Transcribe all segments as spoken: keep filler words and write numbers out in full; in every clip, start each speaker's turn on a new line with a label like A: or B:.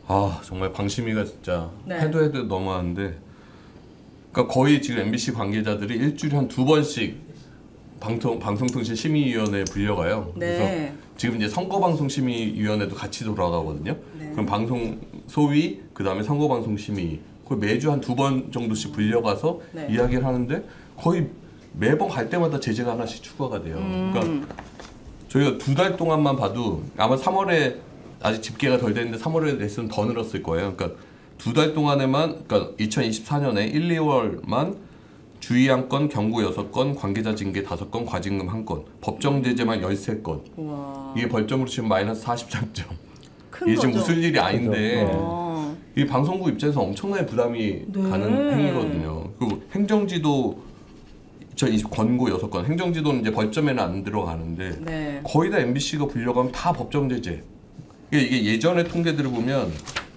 A: 아 정말 방심위가 진짜
B: 네.
A: 해도 해도 너무하는데, 그러니까 거의 지금 엠비씨 관계자들이 일주일에 한 두 번씩 방통 방송통신심의위원회에 불려가요.
B: 네.
A: 그래서 지금 이제 선거방송심의위원회도 같이 돌아가거든요.
B: 네.
A: 그럼 방송 소위 그 다음에 선거방송심의 그 매주 한 두 번 정도씩 불려가서
B: 네.
A: 이야기를 하는데 거의 매번 갈 때마다 제재가 하나씩 추가가 돼요.
B: 음.
A: 그러니까 저희가 두 달 동안만 봐도 아마 삼월에 아직 집계가 덜 됐는데 삼월에 냈으면 더 늘었을 거예요. 그러니까 두 달 동안에만, 그러니까 이천이십사 년에 일, 이월만 주의 한 건, 경고 여섯 건, 관계자 징계 다섯 건, 과징금 한 건, 법정 제재만 열세 건.
B: 우와.
A: 이게 벌점으로 치면 마이너스 사십삼 점.
B: 큰
A: 이게
B: 거죠.
A: 지금 웃을 일이 아닌데
B: 어.
A: 이 방송국 입장에서 엄청나게 부담이
B: 네.
A: 가는 행위거든요. 그리고 행정지도 저 이 권고 여섯 건, 행정지도는 이제 벌점에는 안 들어가는데
B: 네.
A: 거의 다 엠비씨가 불려가면 다 법정 제재. 이게, 이게 예전의 통계들을 보면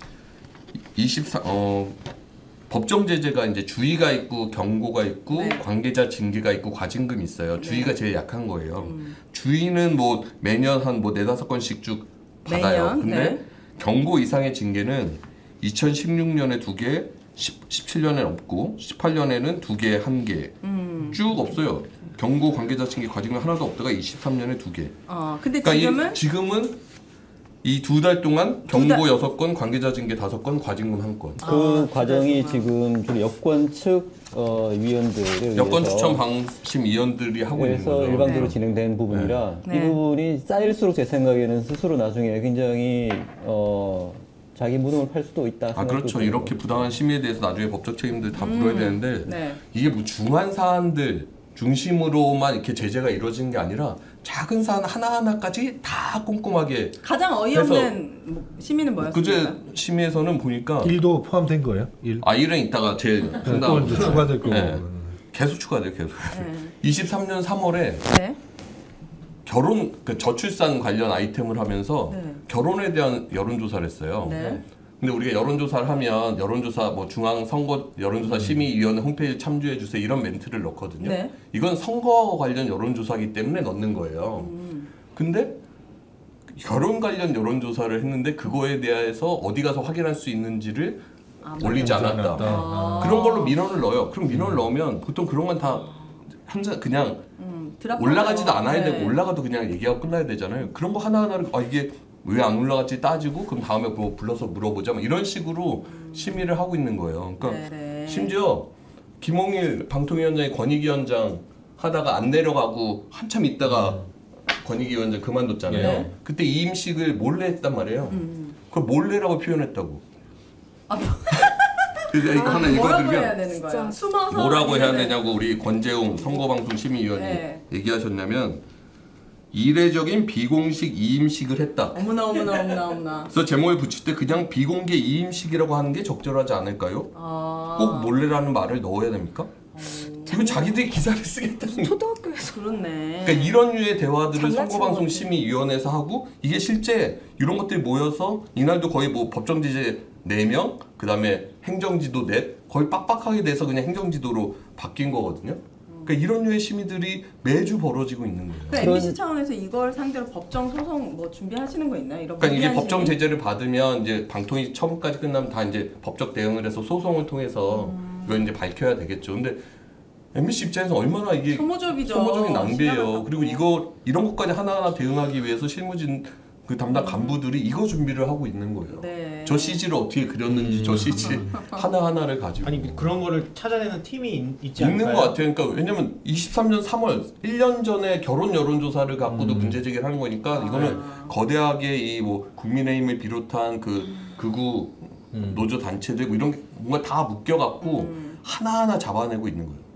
A: 이십사 어 법정 제재가 이제 주의가 있고 경고가 있고
B: 네.
A: 관계자 징계가 있고 과징금이 있어요.
B: 네.
A: 주의가 제일 약한 거예요.
B: 음.
A: 주의는 뭐 매년 한 뭐 네다섯 건씩 쭉 받아요.
B: 매년?
A: 근데
B: 네.
A: 경고 이상의 징계는 이천십육 년에 두 개, 십칠 년에 없고 십팔 년에는 두 개, 한 개.
B: 음.
A: 쭉 없어요. 경고, 관계자 징계, 과징금 하나도 없다가 이십삼 년에 두 개.
B: 어, 근데
A: 그러니까
B: 지금은
A: 이, 지금은 이 두 달 동안
B: 두 달-
A: 경고 여섯 건, 관계자 징계 다섯 건, 과징금 한 건.
C: 그
B: 아,
C: 과정이
B: 그래서.
C: 지금 주로 여권 측 어, 위원들을
A: 여권
C: 위해서
A: 추천 방심 위원들이 하고 있는
C: 그래서
A: 거죠.
C: 일방적으로
B: 네.
C: 진행된 부분이라
B: 네.
C: 이 부분이 쌓일수록 제 생각에는 스스로 나중에 굉장히 어, 자기 무덤을 팔 수도 있다.
A: 아
C: 생각도
A: 그렇죠.
C: 들어요.
A: 이렇게 부당한 심의에 대해서 나중에 법적 책임들 다 물어야 되는데
B: 네.
A: 이게 뭐 중한 사안들 중심으로만 이렇게 제재가 이루어지는 게 아니라 작은 사안 하나하나까지 다 꼼꼼하게.
B: 가장 어이없는 뭐, 시민은 뭐였습니까?
A: 그제 심의에서는 보니까
D: 일도 포함된 거예요? 일.
A: 아 일은 이따가 제일
D: 네, 또
A: 상당
D: 이제 추가될 거고.
A: 네. 계속 추가돼요 계속.
B: 네.
A: 이십삼 년 삼월에
B: 네.
A: 결혼 그 저출산 관련 아이템을 하면서
B: 네.
A: 결혼에 대한 여론조사를 했어요.
B: 네.
A: 근데 우리가 여론조사를 하면 여론조사 뭐 중앙선거 여론조사 심의위원회 홈페이지 참조해 주세요 이런 멘트를 넣거든요.
B: 네.
A: 이건 선거 관련 여론조사이기 때문에 넣는 거예요.
B: 음.
A: 근데 결혼 관련 여론조사를 했는데 그거에 대해서 어디 가서 확인할 수 있는지를
B: 아,
A: 올리지 않았다.
B: 아.
A: 그런 걸로 민원을 넣어요. 그럼 민원을 넣으면 보통 그런 건 다 한자 그냥
B: 음, 드랍
A: 올라가지도 않아야
B: 네.
A: 되고 올라가도 그냥 얘기하고 끝나야 되잖아요. 그런 거 하나하나를 아 이게 왜 안 올라갔지 따지고 그럼 다음에 뭐 불러서 물어보자 뭐 이런 식으로 심의를 하고 있는 거예요. 그러니까
B: 네네.
A: 심지어 김홍일 방통위원장이 권익위원장 하다가 안 내려가고 한참 있다가 권익위원장 그만뒀잖아요.
B: 네.
A: 그때 이임식을 몰래 했단 말이에요.
B: 음.
A: 그걸 몰래라고 표현했다고.
B: 아,
A: 그래서 이거 하나
B: 뭐라고 해야
A: 읽어드리면
B: 되는 거예요? 숨어서
A: 뭐라고 해야
B: 아니면은-
A: 되냐고 우리 권재웅 선거방송 심의위원이
B: 네.
A: 얘기하셨냐면 이례적인 비공식 이임식을 했다.
B: 어머나 어머나 어머나 어머나.
A: 그래서 제목에 붙일 때 그냥 비공개 이임식이라고 하는 게 적절하지 않을까요?
B: 아.
A: 꼭 몰래라는 말을 넣어야 됩니까? 이건 자기들이 기사를 쓰겠다는 거.
E: 초등학교에서
B: 그렇네.
A: 그러니까 이런 류의 대화들을
E: 장난치는
A: 선거방송
E: 거지.
A: 심의위원회에서 하고 이게 실제 이런 것들이 모여서 이날도 거의 뭐 법정제재 네 명 그다음에 행정지도 넷 거의 빡빡하게 돼서 그냥 행정지도로 바뀐 거거든요. 그러니까 이런 류의 심의들이 매주 벌어지고 있는 거예요.
B: 그러니까 엠비씨 차원에서 이걸 상대로 법정 소송 뭐 준비하시는 거 있나요? 이런
A: 그러니까 이게
B: 무리한
A: 법정
B: 심의?
A: 제재를 받으면 이제 방통위 처음까지 끝나면 다 이제 법적 대응을 해서 소송을 통해서
B: 음.
A: 이걸 이제 밝혀야 되겠죠. 근데 엠비씨 입장에서 얼마나 이게
B: 소모적이죠.
A: 소모적인 낭비예요.
B: 시간을
A: 그리고 이거 이런 것까지 하나하나 대응하기 위해서 실무진 그 담당 간부들이 이거 준비를 하고 있는 거예요.
B: 네.
A: 저 씨지를 어떻게 그렸는지 저 씨지 하나 하나를 가지고
F: 아니 그런 거를 찾아내는 팀이 있, 있지
A: 있는
F: 않을까요?
A: 것 같아요. 그러니까 왜냐면 이십삼 년 삼월 일 년 전에 결혼 여론조사를 갖고도
F: 음.
A: 문제 제기를 하는 거니까 이거는
B: 아.
A: 거대하게 이 뭐 국민의힘을 비롯한 그 극우
F: 음.
A: 노조 단체들 뭐 이런 게 뭔가 다 묶여갖고
B: 음.
A: 하나하나 잡아내고 있는 거예요.